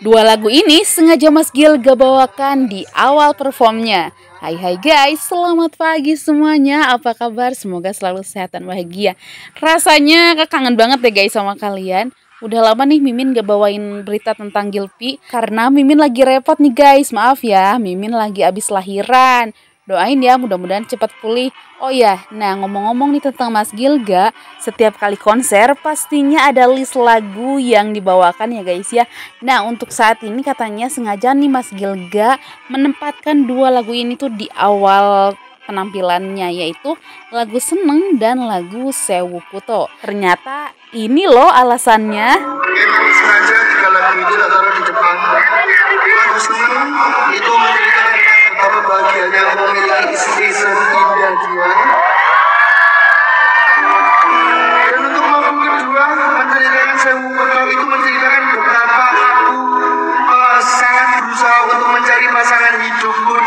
Dua lagu ini sengaja Mas Gilga bawakan di awal performnya. Hai guys, selamat pagi semuanya. Apa kabar? Semoga selalu sehat dan bahagia. Rasanya kangen banget deh guys sama kalian. Udah lama nih Mimin gak bawain berita tentang Gilpi karena Mimin lagi repot nih guys. Maaf ya, Mimin lagi abis lahiran. Doain ya mudah-mudahan cepat pulih. Oh ya, nah ngomong-ngomong nih tentang Mas Gilga, setiap kali konser pastinya ada list lagu yang dibawakan ya guys ya. Nah untuk saat ini katanya sengaja nih Mas Gilga menempatkan dua lagu ini tuh di awal penampilannya, yaitu lagu Seneng dan lagu Sewu Kuto. Ternyata ini loh alasannya. Memang sengaja tiga lagu ini tak taruh di depan. Lagu Seneng itu menceritakan betapa bahagianya memiliki istri seindah dia. Dan untuk lagu kedua menceritakan Sewu Kuto itu menceritakan betapa aku sangat berusaha untuk mencari pasangan hidupku